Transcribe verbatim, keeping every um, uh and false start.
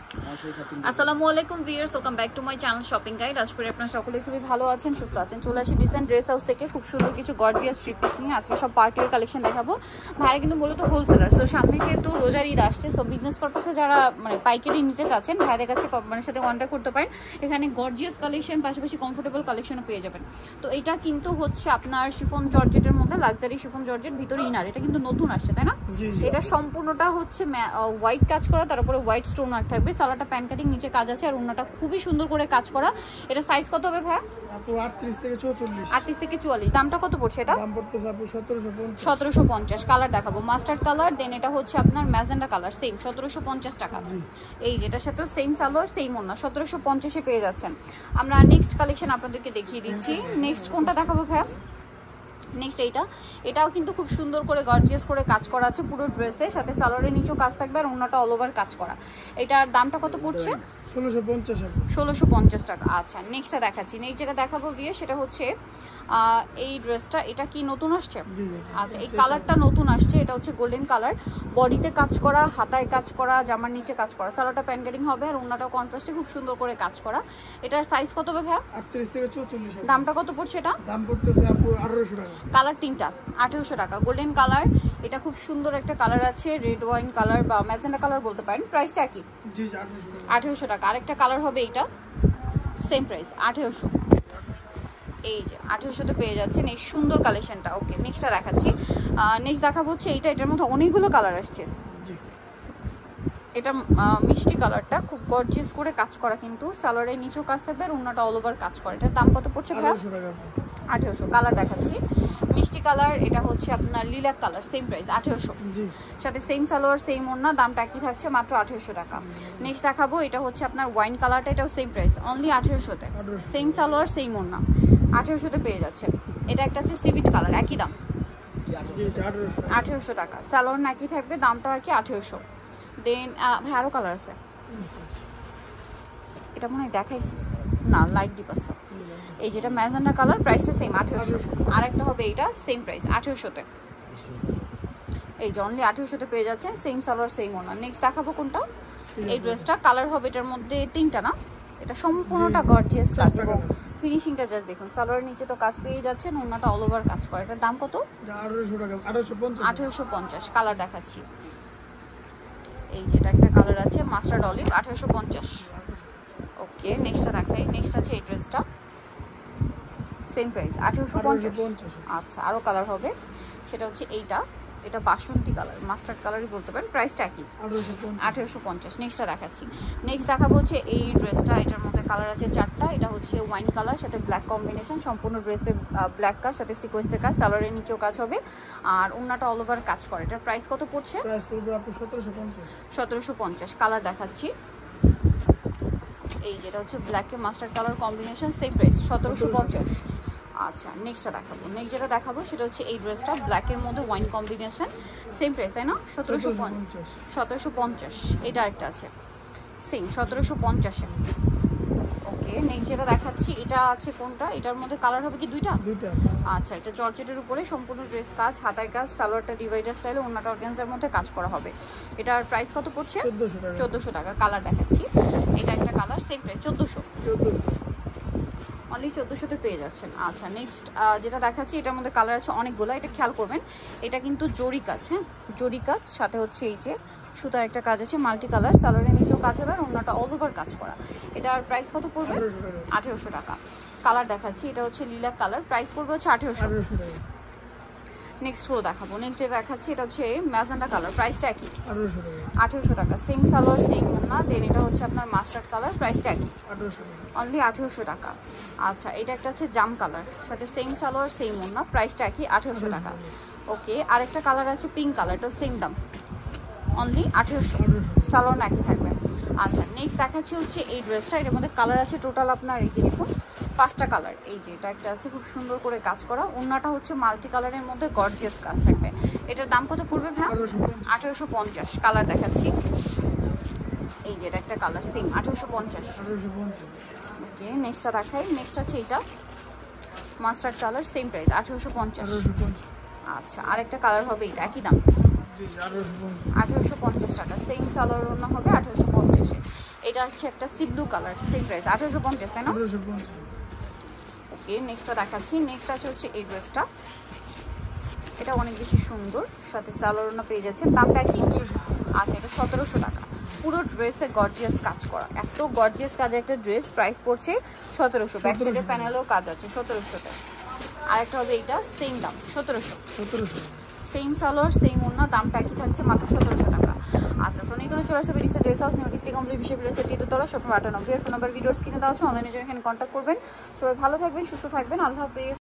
আসসালামু আলাইকুম viewers, welcome back to my channel shopping guide. আজ করে আপনারা সকলেই খুবই ভালো আছেন, সুস্থ আছেন। চলে আসি ডিজাইন ড্রেস হাউস থেকে খুব সুন্দর কিছু গর্জিয়াস থ্রি পিস নিয়ে আজকে সব পার্টির কালেকশন দেখাবো। ভাইরা কিন্তু মূলত হোলসেলার, তো সামনে যেহেতু রোজার ঈদ আসছে, সো বিজনেস পারপাসে যারা মানে পাইকারি নিতে চাচ্ছেন ভাইদের কাছে কোম্পানির সাথে কন্ট্যাক্ট করতে পারেন। এখানে গর্জিয়াস কালেকশন পাশাপাশি কমফোর্টেবল কালেকশনও পেয়ে যাবেন। তো এটা কিন্তু হচ্ছে আপনার শিফন জর্জেটের মধ্যে, লাক্সারি শিফন জর্জেট, ভিতরে ইনার। এটা কিন্তু নতুন আসছে, তাই না? এটা সম্পূর্ণটা হচ্ছে হোয়াইট কাজ করা, তারপরে হোয়াইট স্টোন ওয়ার্ক থাকবে। সালোয়ারটা প্যান কাটিং, নিচে কাজ আছে, আর ওন্নাটা খুবই সুন্দর করে কাজ করা। এটা সাইজ কত হবে ভাই? আপু আটত্রিশ থেকে চৌচল্লিশ। আটত্রিশ থেকে চুয়াল্লিশ। দামটা কত পড়ছে এটা? দাম পড়তেছে আপু সতেরোশো পঞ্চাশ। সতেরোশো পঞ্চাশ। কালার দেখাবো মাস্টার্ড কালার, দেন এটা হচ্ছে আপনার ম্যাজেন্ডা কালার, সেম সতেরোশো পঞ্চাশ টাকা। এই যেটার সাথে সেম সালোয়ার সেম ওন্না, সতেরোশো পঞ্চাশে পেয়ে যাচ্ছেন। আমরা নেক্সট কালেকশন আপনাদেরকে দেখিয়ে দিচ্ছি। নেক্সট কোনটা দেখাবো ভাই? নেক্সট এইটা, এটাও কিন্তু খুব সুন্দর করে গর্জিয়াস করে কাজ করা আছে পুরো ড্রেসে, সাথে সালোয়ারের নিচেও কাজ থাকবে, আর ওন্নাটা অল ওভার কাজ করা। এটার দামটা কত পড়ছে? ষোলোশো পঞ্চাশ। ষোলোশো পঞ্চাশ টাকা। আচ্ছা, নেক্সটটা দেখাচ্ছি। নেক্সট যেটা দেখাবো দিয়ে সেটা হচ্ছে এই ড্রেসটা। এটা কি নতুন আসছে? আচ্ছা, এই কালারটা নতুন আসছে। এটা হচ্ছে গোল্ডেন কালার, বডিতে কাজ করা, হাতায় কাজ করা, জামার নিচে কাজ করা। সালোয়ারটা প্যান কাটিং হবে, আর ওন্নাটাও কন্ট্রাস্টে খুব সুন্দর করে কাজ করা। এটার সাইজ কত হবে ভাইয়া? আটত্রিশ থেকে চৌচল্লিশ। দামটা কত পড়ছে এটা? দাম পড়তেছে আপু আঠারোশো টাকা। কালার তিনটা, আঠেরোশো টাকা। গোল্ডেন কালার, এটা খুব সুন্দর একটা কালার আছে, রেড ওয়াইন কালার বা ম্যাজেন্ডা কালার বলতে পারেন। প্রাইসটা কি? জি জি, আঠারোশো টাকা। আঠেরোশো টাকা। আরেকটা কালার হবে এইটা, সেম প্রাইস আঠেরোশো। এই যে আঠেরোশোতে পেয়ে যাচ্ছেন এই সুন্দর কালেকশনটা। ওকে, নেক্সটটা দেখাচ্ছি। নেক্সট দেখাবো হচ্ছে এইটা। এটার মধ্যে অনেকগুলো কালার আসছে। এটা মিষ্টি কালারটা, খুব গর্জিয়াস করে কাজ করা, কিন্তু সালোয়ারের নিচেও কাজ থাকবে, আর ওন্নাটা অল ওভার কাজ করে। এটার দাম কত পড়ছে? আঠেরোশো। কালার দেখাচ্ছি, মিষ্টি কালার। এটা হচ্ছে আপনার লিলাক কালার, সেম প্রাইস আঠেরোশো। সাথে সেম সালোয়ার সেম ওন্না, দামটা একই থাকছে, মাত্র আঠেরোশো টাকা। নেক্সট দেখাবো, এটা হচ্ছে আপনার ওয়াইন কালারটা, এটাও সেম প্রাইস, অনলি আঠেরোশোতে। সেম সালোয়ার সেম ওন্না, আঠেরোশোতে পেয়ে যাচ্ছে। এটা একটা হচ্ছে সিভিট কালার, একই দাম আঠেরোশো টাকা। সালোয়ার না একই থাকবে, দামটা একই আঠেরোশো। দেন ভাই আরও কালার আছে, এটা মনে হয় দেখাইছি না, লাইট ডিপ আছে। এই যেটা ম্যাজেন্ডা কালার, প্রাইসটা সেম আঠেরোশো। আর একটা হবে এইটা, সেম প্রাইস আঠেরোশোতে। এই যে অনলি আঠেরোশোতে পেয়ে যাচ্ছেন, সেম সালোয়ার সেম ওনা। নেক্সট দেখাবো কোনটা? এই ড্রেসটা। কালার হবে এটার মধ্যে তিনটা না? এটা সম্পূর্ণটা গর্জিয়াস কাজ, এবং ফিনিশিংটা জাস্ট দেখুন। সালোয়ার নিচে তো কাজ পেয়ে যাচ্ছেন, ওনাটা অল ওভার কাজ করে। এটার দাম কত? আঠেরোশো পঞ্চাশ। কালার দেখাচ্ছি, এই যেটা একটা কালার আছে মাস্টার্ড অলিভ, আঠেরোশো পঞ্চাশ। ওকে, নেক্সটটা দেখাই। নেক্সট আছে এই ড্রেসটা, সেম প্রাইস আঠেরোশো পঞ্চাশ। আচ্ছা, আরও কালার হবে, সেটা হচ্ছে এইটা। এটা বাসন্তী কালার, মাস্টার্ড কালারই বলতে পারেন। প্রাইসটা কি? আঠেরোশো পঞ্চাশ। নেক্সটটা দেখাচ্ছি। নেক্সট দেখাবো হচ্ছে এই ড্রেসটা। এটার মধ্যে কালার আছে চারটা। এটা হচ্ছে ওয়াইন কালার, সাথে ব্ল্যাক কম্বিনেশন, সম্পূর্ণ ড্রেসে ব্ল্যাক কাজ, সাথে সিকোয়েন্সের কাজ, সালোয়ারের নিচেও কাজ হবে, আর ওন্নাটা অল ওভার কাজ করে। এটার প্রাইস কত পড়ছে? সতেরোশো পঞ্চাশ। কালার দেখাচ্ছি, এই যেটা হচ্ছে ব্ল্যাকে mustard colour combination, same price সতেরোশো পঞ্চাশ। আচ্ছা, নেক্সটটা দেখাবো। নেক্সট যেটা দেখাবো সেটা হচ্ছে এই ড্রেসটা, ব্ল্যাকের মধ্যে ওয়াইন কম্বিনেশন, সেম প্রাইস, তাই না? সতেরোশো পঞ্চাশ। সতেরোশো পঞ্চাশ। এটা আরেকটা আছে সেম সতেরোশো পঞ্চাশে। ওকে, নেক্সট যেটা দেখাচ্ছি, এটা আছে কোনটা? এটার মধ্যে কালার হবে কি দুইটা? আচ্ছা, এটা জর্জেটের উপরে সম্পূর্ণ ড্রেস কাজ, হাতায় কাজ, সালোয়ারটা ডিভাইডার স্টাইলে, ওন্নাটা অর্গানজার মধ্যে কাজ করা হবে। এটার প্রাইস কত পড়ছে? চোদ্দোশো টাকা। কালার দেখাচ্ছি, এটা একটা কালার, সেম প্রাইস চোদ্দোশো। অনলি চোদ্দোশোতে পেয়ে যাচ্ছেন। আচ্ছা, নেক্সট যেটা দেখাচ্ছি, এটার মধ্যে কালার আছে অনেকগুলো। এটা খেয়াল করবেন, এটা কিন্তু জরি কাজ, হ্যাঁ জরি কাজ, সাথে হচ্ছে এই যে সুতার একটা কাজ আছে, মাল্টি কালার, সালোয়ারের নিচেও কাজ হবে, আর ওন্নাটা অল ওভার কাজ করা। এটার প্রাইস কত পড়বে? আঠেরোশো টাকা। কালার দেখাচ্ছি, এটা হচ্ছে লিলাক কালার, প্রাইস পড়বে হচ্ছে আঠেরোশো। নেক্সট গুলো দেখাবো। নেক্সট যেটা দেখাচ্ছি, এটা হচ্ছে ম্যাজেন্ডা কালার, প্রাইসটা একই আঠেরোশো টাকা। সেম সালোয়ার সেম ওন্না, দেন এটা হচ্ছে আপনার মাস্টার্ড কালার, প্রাইসটা একই অনলি আঠেরোশো টাকা। আচ্ছা, এটা একটা হচ্ছে জাম কালার, সাথে সেম সালোয়ার সেম ওন্না, প্রাইসটা একই আঠেরোশো টাকা। ওকে, আরেকটা কালার আছে পিঙ্ক কালার, এটাও সেম দাম, অনলি আঠেরোশো। সালোয়ার একই থাকবে। আচ্ছা, নেক্সট দেখাচ্ছি হচ্ছে এই ড্রেসটা। এটার মধ্যে কালার আছে টোটাল আপনার এই যে দেখুন পাঁচটা কালার। এই যে এটা একটা আছে খুব সুন্দর করে কাজ করা, ওন্নাটা হচ্ছে মাল্টি কালারের মধ্যে গর্জিয়াস কাজ থাকবে। এটার দাম কত পড়বে ভাই? আঠেরোশো পঞ্চাশ। কালার দেখাচ্ছি, এই যে এটা একটা কালার সেম আঠেরোশো পঞ্চাশ। ওকে, নেক্সটটা দেখাই। নেক্সট আছে এইটা মাস্টার্ড কালার, সেম প্রাইস আঠেরোশো পঞ্চাশ। আচ্ছা, আরেকটা কালার হবে এটা, একই দাম আঠেরোশো পঞ্চাশ টাকা। সেম সালোয়ার ওন্না হবে আঠেরোশো পঞ্চাশে। এটা হচ্ছে একটা সিব্লু কালার, সেম প্রাইস আঠারোশো পঞ্চাশ, তাই না? আঠারোশো পঞ্চাশ। ওকে, নেক্সটটা দেখাচ্ছি। নেক্সট আছে হচ্ছে এই ড্রেসটা, এটা অনেক বেশি সুন্দর, সাথে সালোয়ারও পেয়ে যাচ্ছেন। দামটা কি? আচ্ছা, এটা সতেরোশো টাকা। পুরো ড্রেসে গর্জিয়াস কাজ করা, এত গর্জিয়াস কাজে একটা ড্রেস, প্রাইস পড়ছে সতেরোশো। ব্যাক সাইডের প্যানেলেও কাজ আছে সতেরোশোতে। আরেকটা হবে এইটা, সেম দাম সতেরোশো। সতেরোশো। সেম সালোয়ার সেম ওড়না, দামটা কি থাকছে? মাত্র সতেরোশো টাকা। আচ্ছা, সো নিয়ে চলে আসবে recent dress house new district complete বিশ্ব প্লেসের তৃতীয়তলা, শপ নম্বর আটানব্বই। ফোন নাম্বার ভিডিওস কিনে দেওয়া আছে, অনলাইনে জন্য এখানে কন্ট্যাক্ট করবেন। সবাই ভালো থাকবেন, সুস্থ থাকবেন, আল্লাহ হাফেজ।